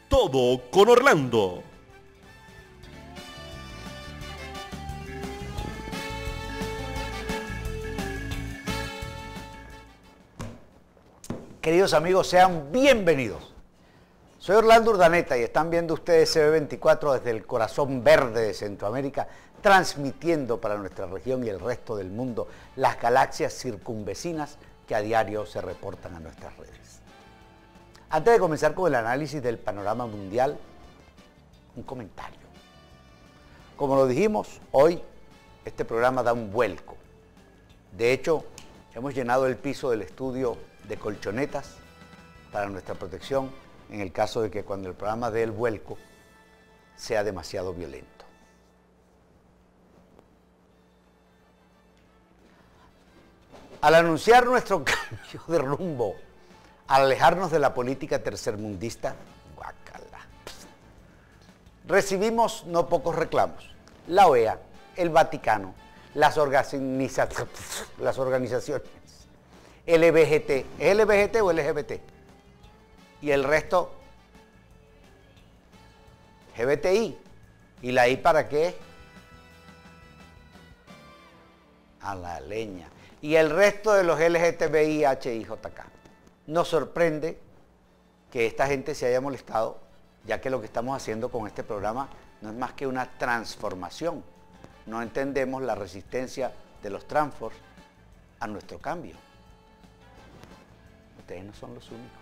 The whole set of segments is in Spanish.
Todo con Orlando. Queridos amigos, sean bienvenidos. Soy Orlando Urdaneta y están viendo ustedes CB24 desde el corazón verde de Centroamérica, transmitiendo para nuestra región y el resto del mundo las galaxias circunvecinas que a diario se reportan a nuestras redes. Antes de comenzar con el análisis del panorama mundial, un comentario. Como lo dijimos, hoy este programa da un vuelco. De hecho, hemos llenado el piso del estudio de colchonetas para nuestra protección en el caso de que cuando el programa dé el vuelco sea demasiado violento. Al anunciar nuestro cambio de rumbo, al alejarnos de la política tercermundista, guácala, recibimos no pocos reclamos. La OEA, el Vaticano, las organizaciones, LBGT, ¿es LBGT o LGBT? Y el resto, GBTI. ¿Y la I para qué? A la leña. Y el resto de los LGTBI, HIJK. Nos sorprende que esta gente se haya molestado, ya que lo que estamos haciendo con este programa no es más que una transformación. No entendemos la resistencia de los transfors a nuestro cambio. Ustedes no son los únicos.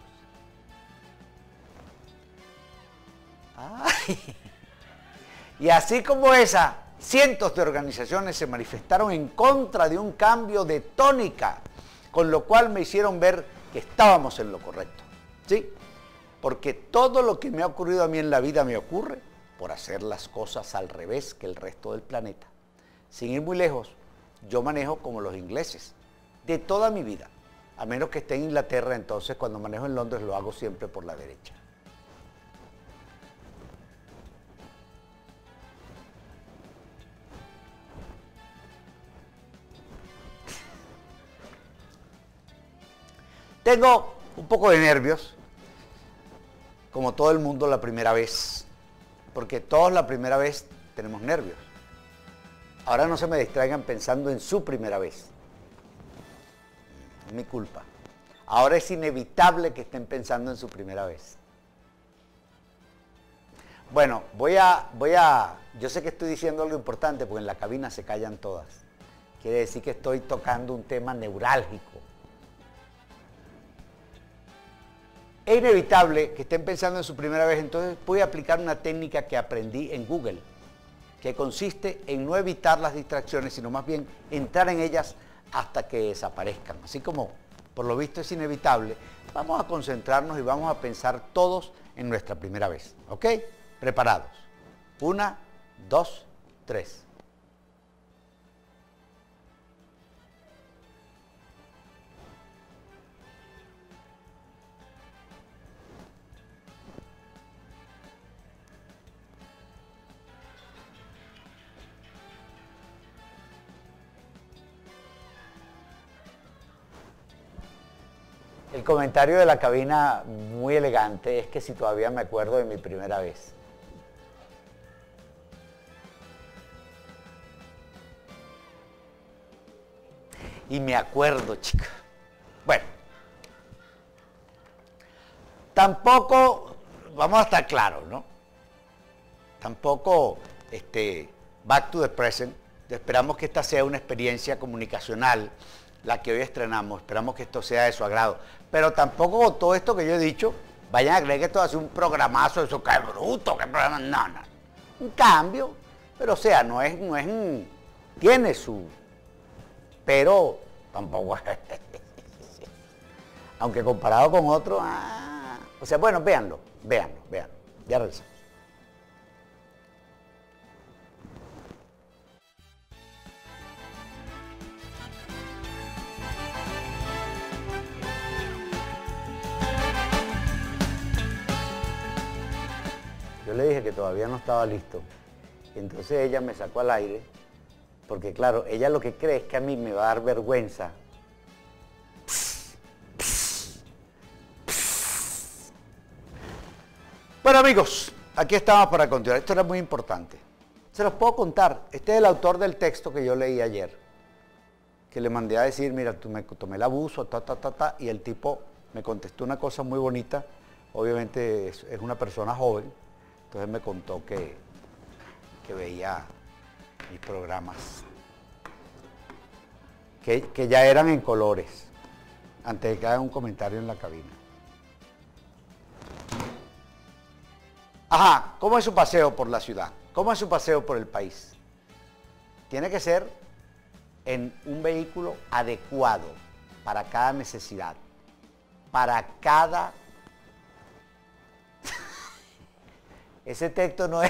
Ay. Y así como esa, cientos de organizaciones se manifestaron en contra de un cambio de tónica, con lo cual me hicieron ver que estábamos en lo correcto. ¿Sí? Porque todo lo que me ha ocurrido a mí en la vida me ocurre por hacer las cosas al revés que el resto del planeta. Sin ir muy lejos, yo manejo como los ingleses, de toda mi vida. A menos que esté en Inglaterra, entonces cuando manejo en Londres lo hago siempre por la derecha. Tengo un poco de nervios, como todo el mundo la primera vez, porque todos la primera vez tenemos nervios. Ahora no se me distraigan pensando en su primera vez. Es mi culpa. Ahora es inevitable que estén pensando en su primera vez. Bueno, yo sé que estoy diciendo algo importante porque en la cabina se callan todas. Quiere decir que estoy tocando un tema neurálgico. Es inevitable que estén pensando en su primera vez, entonces voy a aplicar una técnica que aprendí en Google, que consiste en no evitar las distracciones, sino más bien entrar en ellas hasta que desaparezcan. Así como por lo visto es inevitable, vamos a concentrarnos y vamos a pensar todos en nuestra primera vez. ¿Ok? Preparados. 1, 2, 3. El comentario de la cabina, muy elegante, es que si todavía me acuerdo de mi primera vez. Y me acuerdo, chica. Bueno. Tampoco, vamos a estar claros, ¿no? Tampoco, back to the present, esperamos que esta sea una experiencia comunicacional, la que hoy estrenamos, esperamos que esto sea de su agrado, pero tampoco con todo esto que yo he dicho, vayan a creer que esto va a ser un programazo, eso que bruto, que programa, no, no, un cambio, pero o sea, tiene su, pero tampoco, aunque comparado con otro, o sea, bueno, véanlo, ya regresamos. Yo le dije que todavía no estaba listo. Y entonces ella me sacó al aire, porque claro, ella lo que cree es que a mí me va a dar vergüenza. Bueno, amigos, aquí estamos para continuar. Esto era muy importante. Se los puedo contar. Este es el autor del texto que yo leí ayer, que le mandé a decir, mira, tú me tomé el abuso, y el tipo me contestó una cosa muy bonita. Obviamente es una persona joven, entonces me contó que veía mis programas, que ya eran en colores, antes de que hagan un comentario en la cabina. Ajá, ¿cómo es su paseo por la ciudad? ¿Cómo es su paseo por el país? Tiene que ser en un vehículo adecuado para cada necesidad, para cada... Ese texto no es...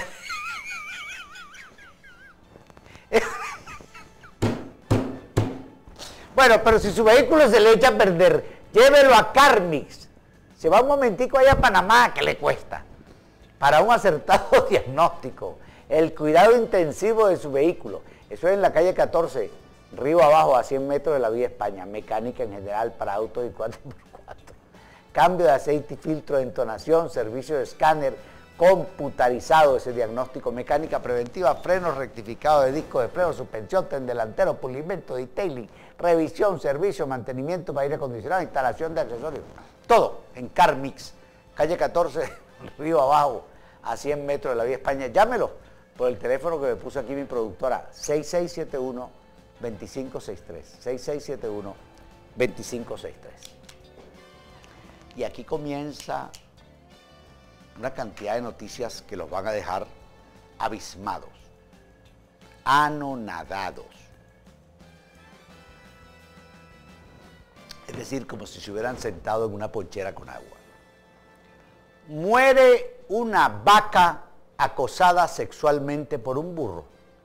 Bueno, pero si su vehículo se le echa a perder, llévelo a Carmix. Se va un momentico allá a Panamá, ¿qué le cuesta? Para un acertado diagnóstico, el cuidado intensivo de su vehículo. Eso es en la calle 14, río abajo, a 100 metros de la Vía España. Mecánica en general para autos y 4x4. Cambio de aceite y filtro de entonación, servicio de escáner computarizado, ese diagnóstico, mecánica preventiva, frenos rectificados de disco de freno, suspensión, tren delantero, pulimento, detailing, revisión, servicio, mantenimiento para aire acondicionado, instalación de accesorios. Todo en Carmix, calle 14, río abajo, a 100 metros de la Vía España. Llámelo por el teléfono que me puso aquí mi productora, 6671-2563, 6671-2563. Y aquí comienza una cantidad de noticias que los van a dejar abismados, anonadados. Es decir, como si se hubieran sentado en una ponchera con agua. Muere una vaca acosada sexualmente por un burro.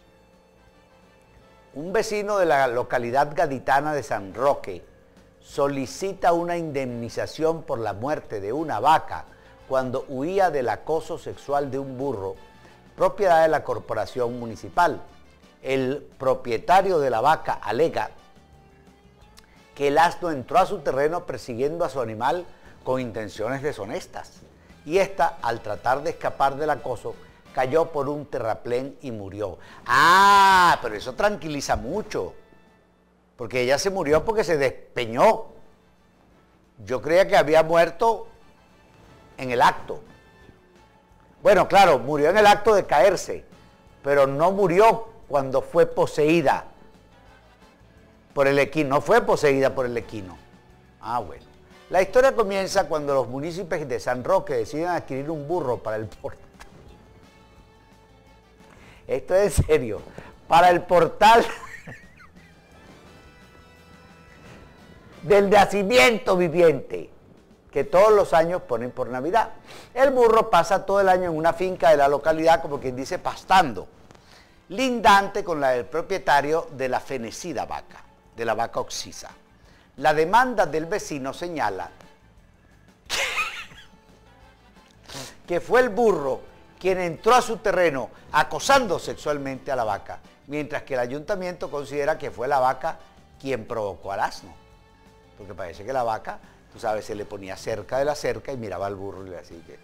Un vecino de la localidad gaditana de San Roque solicita una indemnización por la muerte de una vaca cuando huía del acoso sexual de un burro, propiedad de la corporación municipal. El propietario de la vaca alega que el asno entró a su terreno persiguiendo a su animal con intenciones deshonestas, y ésta, al tratar de escapar del acoso, cayó por un terraplén y murió. Ah, pero eso tranquiliza mucho, porque ella se murió porque se despeñó. Yo creía que había muerto en el acto. Bueno, claro, murió en el acto de caerse, pero no murió cuando fue poseída por el equino, no fue poseída por el equino. Ah, bueno. La historia comienza cuando los municipios de San Roque deciden adquirir un burro para el portal. Esto es en serio. Para el portal del nacimiento viviente, que todos los años ponen por Navidad. El burro pasa todo el año en una finca de la localidad, como quien dice, pastando, lindante con la del propietario de la fenecida vaca, de la vaca oxisa. La demanda del vecino señala que fue el burro quien entró a su terreno acosando sexualmente a la vaca, mientras que el ayuntamiento considera que fue la vaca quien provocó al asno, porque parece que la vaca, tú sabes, se le ponía cerca de la cerca y miraba al burro y le decía que...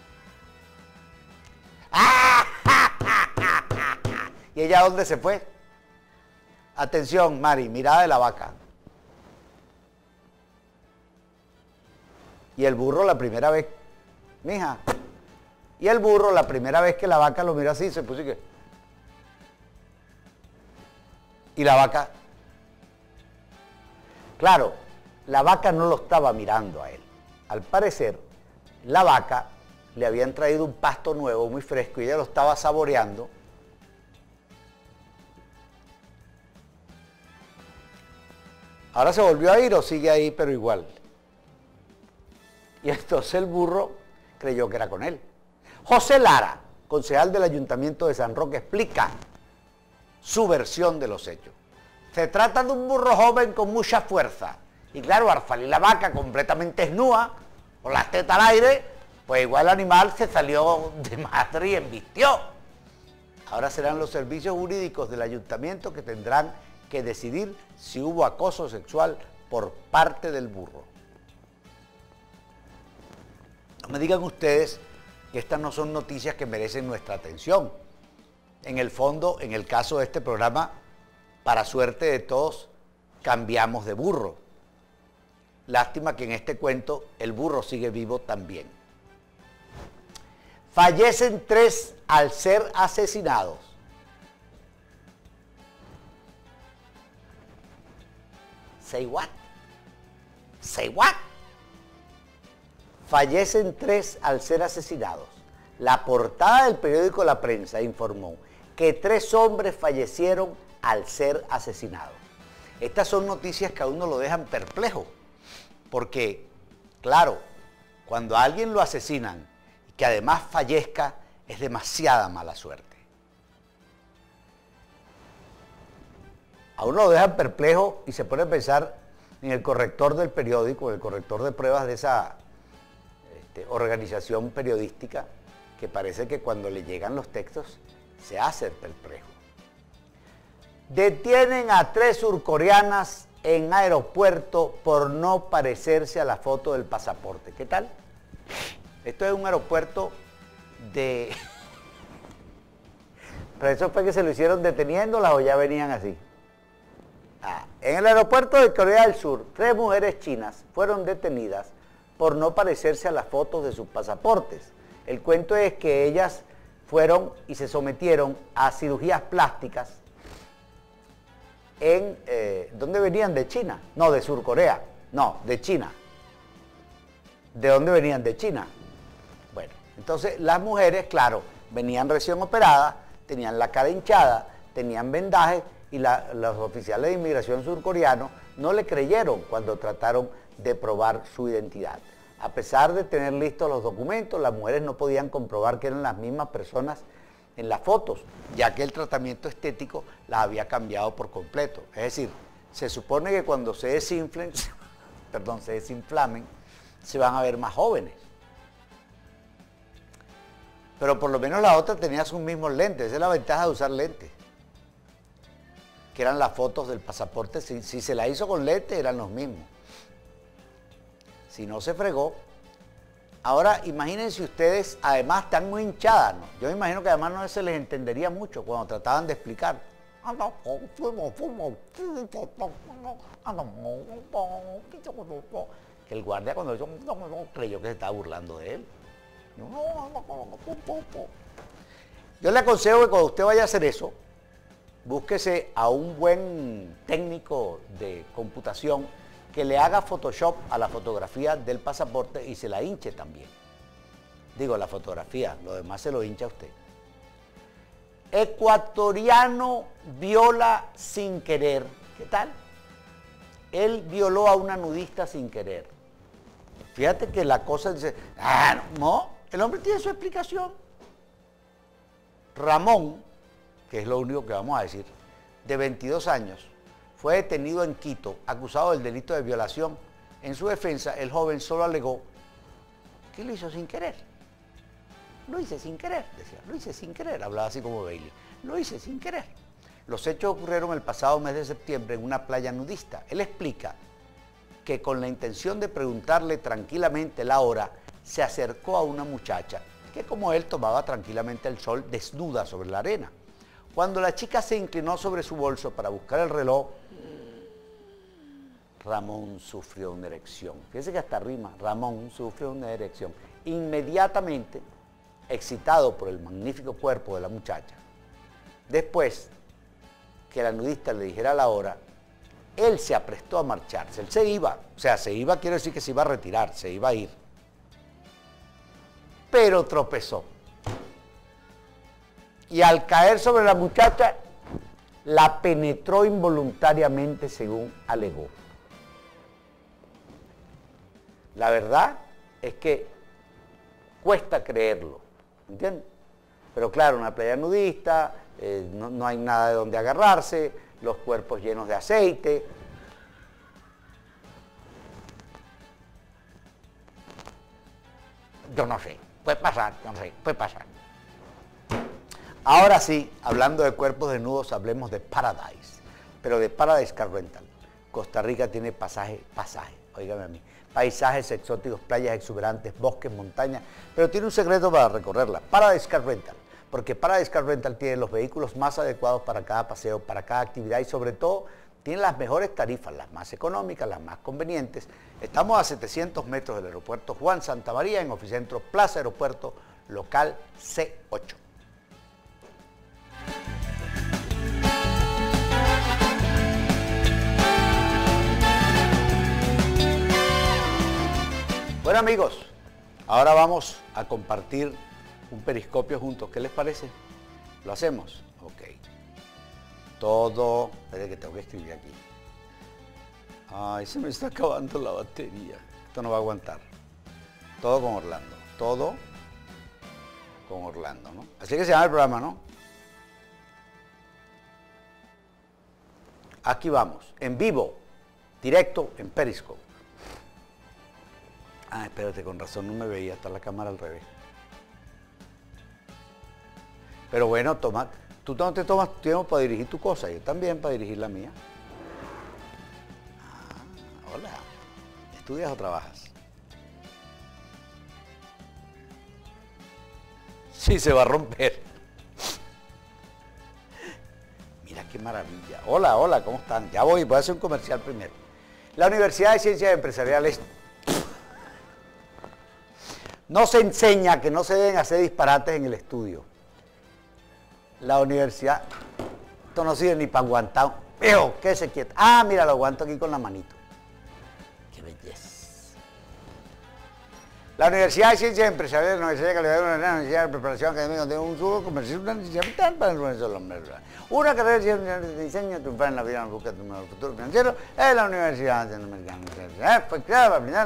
¿Y ella a dónde se fue? Atención, Mari, mirada de la vaca. Y el burro la primera vez, mija, y el burro la primera vez que la vaca lo miró así, se puso y que... Y la vaca... Claro, la vaca no lo estaba mirando a él. Al parecer, la vaca le habían traído un pasto nuevo, muy fresco, y ella lo estaba saboreando. Ahora se volvió a ir o sigue ahí, pero igual. Y entonces el burro creyó que era con él. José Lara, concejal del Ayuntamiento de San Roque, explica su versión de los hechos. Se trata de un burro joven con mucha fuerza. Y claro, al salir la vaca completamente desnuda, con las tetas al aire, pues igual el animal se salió de madre y embistió. Ahora serán los servicios jurídicos del ayuntamiento que tendrán que decidir si hubo acoso sexual por parte del burro. No me digan ustedes que estas no son noticias que merecen nuestra atención. En el fondo, en el caso de este programa, para suerte de todos, cambiamos de burro. Lástima que en este cuento el burro sigue vivo también. Fallecen 3 al ser asesinados. Say what? Say what? Fallecen 3 al ser asesinados. La portada del periódico La Prensa informó que 3 hombres fallecieron al ser asesinados. Estas son noticias que a uno lo dejan perplejo, porque, claro, cuando a alguien lo asesinan y que además fallezca, es demasiada mala suerte. A uno lo dejan perplejo y se pone a pensar en el corrector del periódico, el corrector de pruebas de esa organización periodística, que parece que cuando le llegan los textos se hace el perplejo. Detienen a 3 surcoreanas en aeropuerto por no parecerse a la foto del pasaporte. ¿Qué tal? Esto es un aeropuerto de... ¿Pero eso fue que se lo hicieron deteniéndolas o ya venían así? En el aeropuerto de Corea del Sur, 3 mujeres chinas fueron detenidas por no parecerse a las fotos de sus pasaportes. El cuento es que ellas fueron y se sometieron a cirugías plásticas en... ¿dónde venían? ¿De China? No, de Surcorea. No, de China. ¿De dónde venían? De China. Bueno, entonces las mujeres, claro, venían recién operadas, tenían la cara hinchada, tenían vendajes, y los oficiales de inmigración surcoreanos no le creyeron cuando trataron de probar su identidad. A pesar de tener listos los documentos, las mujeres no podían comprobar que eran las mismas personas en las fotos, ya que el tratamiento estético las había cambiado por completo. Es decir, se supone que cuando se desinflen, se desinflamen, se van a ver más jóvenes. Pero por lo menos la otra tenía sus mismos lentes, esa es la ventaja de usar lentes, que eran las fotos del pasaporte. Si se la hizo con lentes, eran los mismos. Si no, se fregó. Ahora, imagínense ustedes, además están muy hinchadas, ¿no? Yo me imagino que además no se les entendería mucho cuando trataban de explicar. Que el guardia cuando hizo, creyó que se estaba burlando de él. Yo le aconsejo que cuando usted vaya a hacer eso, búsquese a un buen técnico de computación que le haga Photoshop a la fotografía del pasaporte y se la hinche también. Digo, la fotografía, lo demás se lo hincha a usted. Ecuatoriano viola sin querer. ¿Qué tal? Él violó a una nudista sin querer. Fíjate que la cosa dice, no, el hombre tiene su explicación. Ramón, que es lo único que vamos a decir, de 22 años, fue detenido en Quito, acusado del delito de violación. En su defensa, el joven solo alegó que lo hizo sin querer. Lo hice sin querer, decía, lo hice sin querer, hablaba así como Bailey. Lo hice sin querer. Los hechos ocurrieron el pasado mes de septiembre en una playa nudista. Él explica que con la intención de preguntarle tranquilamente la hora, se acercó a una muchacha que, como él, tomaba tranquilamente el sol desnuda sobre la arena. Cuando la chica se inclinó sobre su bolso para buscar el reloj, Ramón sufrió una erección. Fíjense que hasta rima, Ramón sufrió una erección. Inmediatamente, excitado por el magnífico cuerpo de la muchacha, después que la nudista le dijera la hora, él se aprestó a marcharse. Él se iba, o sea, se iba quiere decir que se iba a retirar, se iba a ir. Pero tropezó. Y al caer sobre la muchacha, la penetró involuntariamente, según alegó. La verdad es que cuesta creerlo, ¿entiendes? Pero claro, una playa nudista, no hay nada de donde agarrarse, los cuerpos llenos de aceite. Yo no sé, puede pasar, yo no sé, puede pasar. Ahora sí, hablando de cuerpos desnudos, hablemos de Paradise, pero de Paradise Car Rental. Costa Rica tiene pasaje, óigame a mí, paisajes exóticos, playas exuberantes, bosques, montañas, pero tiene un secreto para recorrerla, Paradise Car Rental, porque Paradise Car Rental tiene los vehículos más adecuados para cada paseo, para cada actividad y sobre todo tiene las mejores tarifas, las más económicas, las más convenientes. Estamos a 700 metros del aeropuerto Juan Santamaría en Oficentro Plaza Aeropuerto, local C8. Bueno amigos, ahora vamos a compartir un periscopio juntos. ¿Qué les parece? ¿Lo hacemos? Ok. Todo... Espera que tengo que escribir aquí. Ay, se me está acabando la batería. Esto no va a aguantar. Todo con Orlando. Todo con Orlando, ¿no? Así que se llama el programa, ¿no? Aquí vamos, en vivo, directo en Periscope. Ah, espérate, con razón no me veía, está la cámara al revés. Pero bueno, toma, tú no te tomas tiempo para dirigir tu cosa, yo también para dirigir la mía. Ah, hola, ¿estudias o trabajas? Sí, se va a romper. Mira qué maravilla. Hola, hola, ¿cómo están? Ya voy a hacer un comercial primero. La Universidad de Ciencias Empresariales no se enseña que no se deben hacer disparates en el estudio. La universidad, esto no sirve ni para aguantar. Viejo, quédese quieto. Ah, mira, lo aguanto aquí con la manito. Qué belleza. La Universidad de Ciencias Empresariales, la Universidad de Calidad, la Universidad de Preparación Académica, de un solo comercio, una necesidad vital para el progreso de la universidad. Una carrera de diseño, triunfar en la vida en busca de tu mejor futuro financiero, es la Universidad Latinoamericana. Fue creada para brindar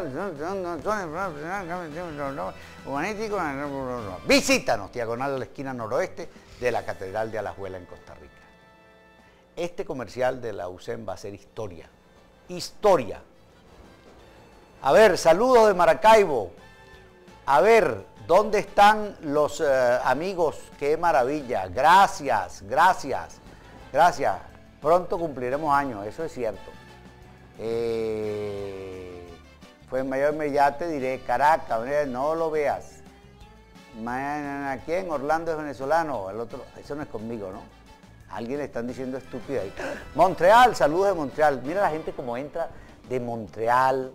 humanístico. Visítanos, diagonal a la esquina noroeste de la Catedral de Alajuela en Costa Rica. Este comercial de la UCEM va a ser historia. Historia. A ver, saludos de Maracaibo. A ver, ¿dónde están los amigos? ¡Qué maravilla! Gracias, gracias, gracias. Pronto cumpliremos años, eso es cierto. Fue en Mayor Mellate, diré Caracas, no lo veas. Aquí en Orlando es venezolano, el otro, eso no es conmigo, ¿no? Alguien le están diciendo estúpido ahí. Montreal, saludos de Montreal. Mira la gente como entra de Montreal,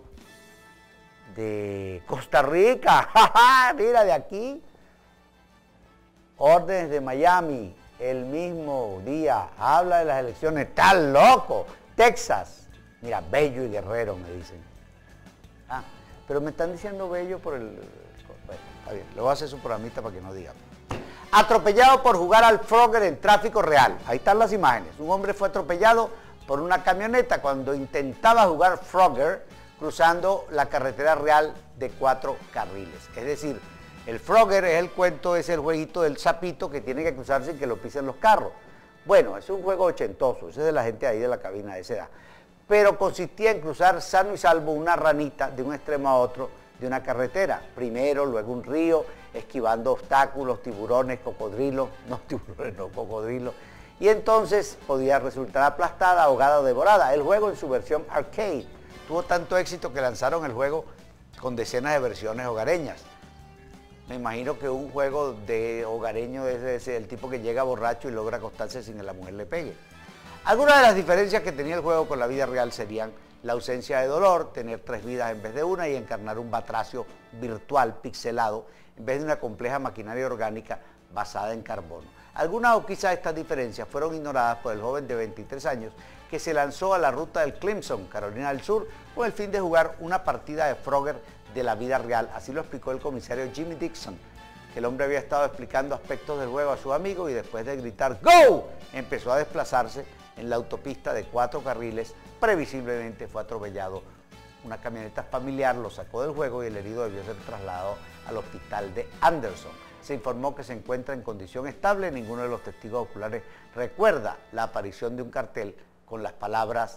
de Costa Rica, mira de aquí, órdenes de Miami, el mismo día, habla de las elecciones, está loco, Texas, mira, Bello y Guerrero me dicen, pero me están diciendo Bello por el, bueno, está bien, le voy a hacer su programita para que no digan. Atropellado por jugar al Frogger en tráfico real, ahí están las imágenes, un hombre fue atropellado por una camioneta cuando intentaba jugar Frogger cruzando la carretera real de 4 carriles. Es decir, el Frogger es el cuento, es el jueguito del sapito que tiene que cruzarse sin que lo pisen los carros. Bueno, es un juego ochentoso, ese es de la gente ahí de la cabina de esa edad. Pero consistía en cruzar sano y salvo una ranita de un extremo a otro de una carretera. Primero, luego un río, esquivando obstáculos, tiburones, cocodrilos, no tiburones, no cocodrilos. Y entonces podía resultar aplastada, ahogada o devorada. El juego en su versión arcade tuvo tanto éxito que lanzaron el juego con decenas de versiones hogareñas. Me imagino que un juego de hogareño es el tipo que llega borracho y logra acostarse sin que la mujer le pegue. Algunas de las diferencias que tenía el juego con la vida real serían la ausencia de dolor, tener 3 vidas en vez de una y encarnar un batracio virtual pixelado en vez de una compleja maquinaria orgánica basada en carbono. Algunas o quizás estas diferencias fueron ignoradas por el joven de 23 años que se lanzó a la ruta del Clemson, Carolina del Sur, con el fin de jugar una partida de Frogger de la vida real. Así lo explicó el comisario Jimmy Dixon, que el hombre había estado explicando aspectos del juego a su amigo y después de gritar ¡Go!, empezó a desplazarse en la autopista de 4 carriles. Previsiblemente fue atropellado. Una camioneta familiar lo sacó del juego y el herido debió ser trasladado al hospital de Anderson. Se informó que se encuentra en condición estable. Ninguno de los testigos oculares recuerda la aparición de un cartel con las palabras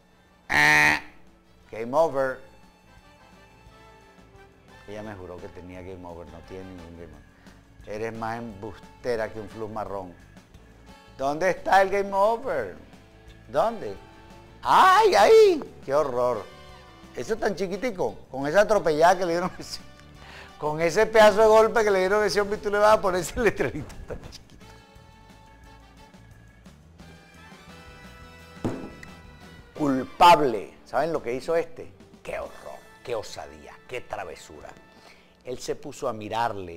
Game Over. Ella me juró que tenía Game Over, no tiene ningún Game Over. Eres más embustera que un flux marrón. ¿Dónde está el Game Over? ¿Dónde? ¡Ay, ahí! ¡Qué horror! Eso tan chiquitico, con esa atropellada que le dieron, con ese pedazo de golpe que le dieron a ese hombre, tú le vas a poner ese letrerito tan chiquito. Culpable. ¿Saben lo que hizo este? ¡Qué horror! ¡Qué osadía! ¡Qué travesura! Él se puso a mirarle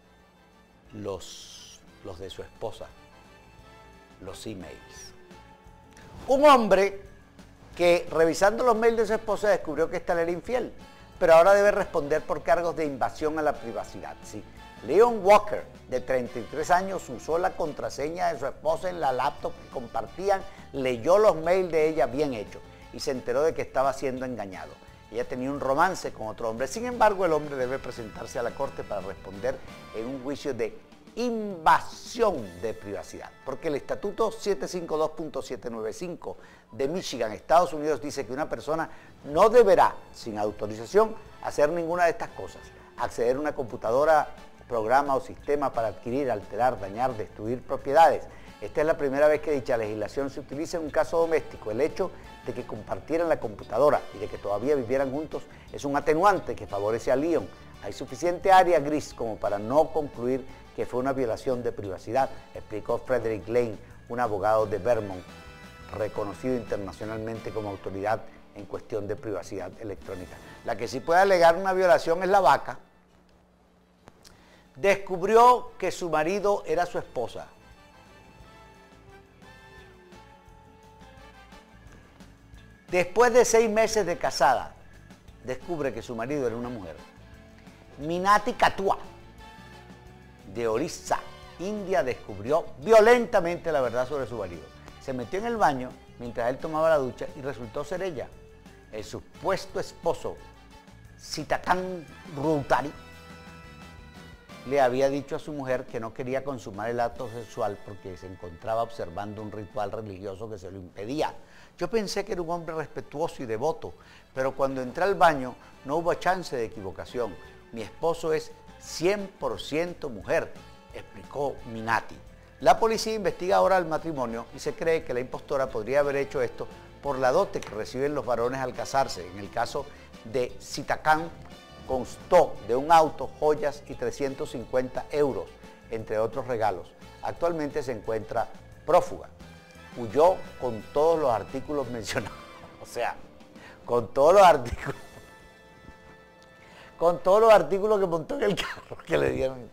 los de su esposa, los emails. Un hombre que revisando los mails de su esposa descubrió que ésta le era infiel, pero ahora debe responder por cargos de invasión a la privacidad. Sí. Leon Walker, de 33 años, usó la contraseña de su esposa en la laptop que compartían, leyó los mails de ella bien hechos y se enteró de que estaba siendo engañado. Ella tenía un romance con otro hombre. Sin embargo, el hombre debe presentarse a la corte para responder en un juicio de invasión de privacidad, porque el estatuto 752.795 de Michigan, Estados Unidos, dice que una persona no deberá, sin autorización, hacer ninguna de estas cosas: acceder a una computadora, programa o sistema para adquirir, alterar, dañar, destruir propiedades. Esta es la primera vez que dicha legislación se utiliza en un caso doméstico. El hecho de que compartieran la computadora y de que todavía vivieran juntos es un atenuante que favorece a Leon. Hay suficiente área gris como para no concluir que fue una violación de privacidad, explicó Frederick Lane, un abogado de Vermont, reconocido internacionalmente como autoridad en cuestión de privacidad electrónica. La que sí puede alegar una violación es la vaca. Descubrió que su marido era su esposa. Después de 6 meses de casada, descubre que su marido era una mujer. Minati Katua, de Orissa, India, descubrió violentamente la verdad sobre su marido. Se metió en el baño mientras él tomaba la ducha y resultó ser ella. El supuesto esposo, Sitakan Routari, le había dicho a su mujer que no quería consumar el acto sexual porque se encontraba observando un ritual religioso que se lo impedía. Yo pensé que era un hombre respetuoso y devoto, pero cuando entré al baño no hubo chance de equivocación. Mi esposo es 100% mujer, explicó Minati. La policía investiga ahora el matrimonio y se cree que la impostora podría haber hecho esto por la dote que reciben los varones al casarse. En el caso de Sitakan, constó de un auto, joyas y 350 euros, entre otros regalos. Actualmente se encuentra prófuga. Huyó con todos los artículos mencionados. O sea, con todos los artículos. Con todos los artículos que montó en el carro que le dieron.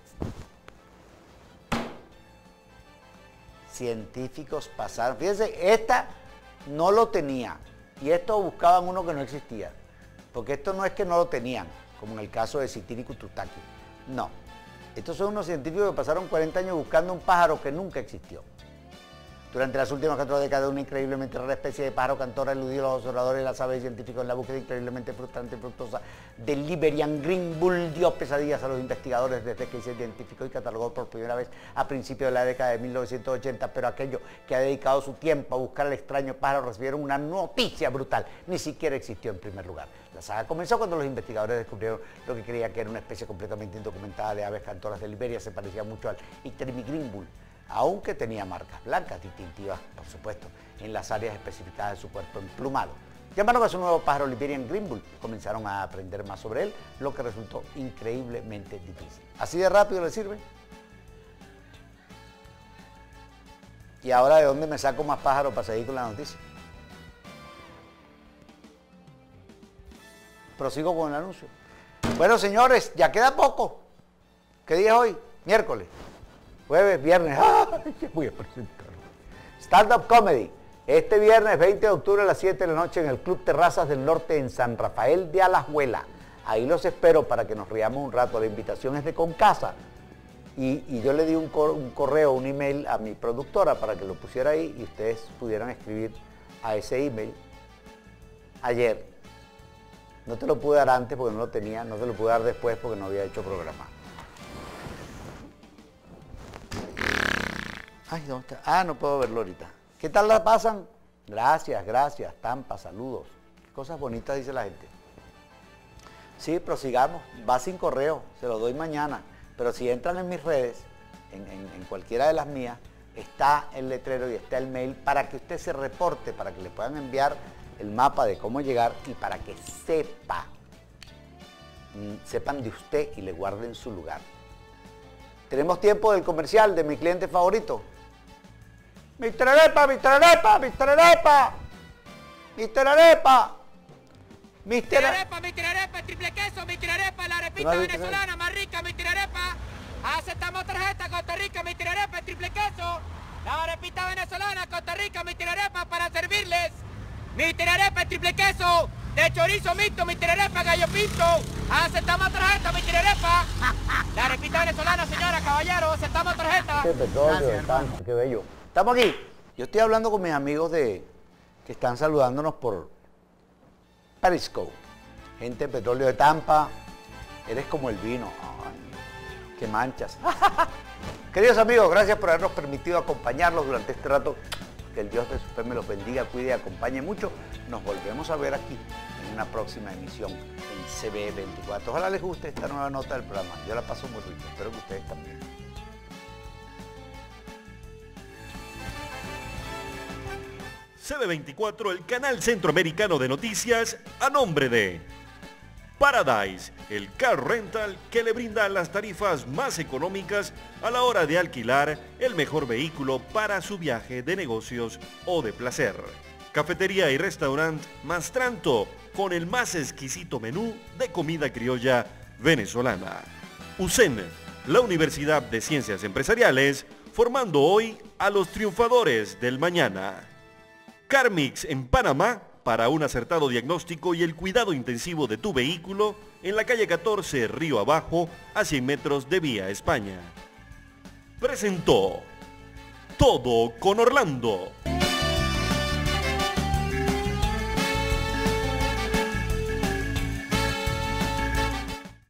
Científicos pasaron. Fíjense, esta no lo tenía. Y estos buscaban uno que no existía. Porque esto no es que no lo tenían, como en el caso de Sitiri Kututaki. No. Estos son unos científicos que pasaron 40 años buscando un pájaro que nunca existió. Durante las últimas 4 décadas, una increíblemente rara especie de pájaro cantor eludió a los observadores y las aves científicos en la búsqueda increíblemente frustrante y fructuosa del Liberian Green Bull. Dio pesadillas a los investigadores desde que se identificó y catalogó por primera vez a principios de la década de 1980, pero aquello que ha dedicado su tiempo a buscar al extraño pájaro recibieron una noticia brutal. Ni siquiera existió en primer lugar. La saga comenzó cuando los investigadores descubrieron lo que creían que era una especie completamente indocumentada de aves cantoras de Liberia. Se parecía mucho al Ictermi Green Bull, aunque tenía marcas blancas distintivas, por supuesto, en las áreas especificadas de su cuerpo emplumado. Llamaron a su nuevo pájaro Liberian Green Bull, comenzaron a aprender más sobre él, lo que resultó increíblemente difícil. ¿Así de rápido le sirve? ¿Y ahora de dónde me saco más pájaros para seguir con la noticia? Prosigo con el anuncio. Bueno, señores, ya queda poco. ¿Qué día es hoy? Miércoles. Jueves, viernes, ¡ay! ¿Qué voy a presentar? Stand-up Comedy, este viernes 20 de octubre a las 7 de la noche en el Club Terrazas del Norte en San Rafael de Alajuela. Ahí los espero para que nos riamos un rato. La invitación es de Concasa. Y yo le di un correo, un email a mi productora para que lo pusiera ahí y ustedes pudieran escribir a ese email ayer. No te lo pude dar antes porque no lo tenía, no te lo pude dar después porque no había hecho programa. Ay, ¿dónde está? Ah, no puedo verlo ahorita. ¿Qué tal la pasan? Gracias, gracias, Tampa, saludos. Qué cosas bonitas dice la gente. Sí, prosigamos. Va sin correo, se lo doy mañana. Pero si entran en mis redes, en cualquiera de las mías, está el letrero y está el mail para que usted se reporte, para que le puedan enviar el mapa de cómo llegar y para que sepan de usted y le guarden su lugar. Tenemos tiempo del comercial de mi cliente favorito. Mr. Arepa, Mr. Arepa, Mr. Arepa, Mr. Arepa, Mr. Arepa, triple queso, Mr. Arepa, la arepita venezolana más rica, Mr. Arepa. Aceptamos tarjeta Costa Rica, Mr. Arepa, triple queso. La arepita venezolana, Costa Rica, Mr. Arepa, para servirles. Mr. Arepa, triple queso, de chorizo mixto, Mr. Arepa, gallo pinto. Aceptamos tarjeta, Mr. Arepa. La arepita venezolana, señora, caballero, aceptamos tarjeta. Qué petróleo, qué bello. Estamos aquí. Yo estoy hablando con mis amigos que están saludándonos por Periscope. Gente de Petróleo de Tampa, eres como el vino. Ay, qué manchas. Queridos amigos, gracias por habernos permitido acompañarlos durante este rato. Que el Dios de su fe me los bendiga, cuide y acompañe mucho. Nos volvemos a ver aquí en una próxima emisión en CB24. Ojalá les guste esta nueva nota del programa. Yo la paso muy rico. Espero que ustedes también. CB24, el canal centroamericano de noticias, a nombre de Paradise, el car rental que le brinda las tarifas más económicas a la hora de alquilar el mejor vehículo para su viaje de negocios o de placer. Cafetería y restaurante Mastranto, con el más exquisito menú de comida criolla venezolana. UCEN, la Universidad de Ciencias Empresariales, formando hoy a los triunfadores del mañana. Carmix en Panamá, para un acertado diagnóstico y el cuidado intensivo de tu vehículo, en la calle 14, Río Abajo, a 100 metros de Vía España. Presentó Todo con Orlando.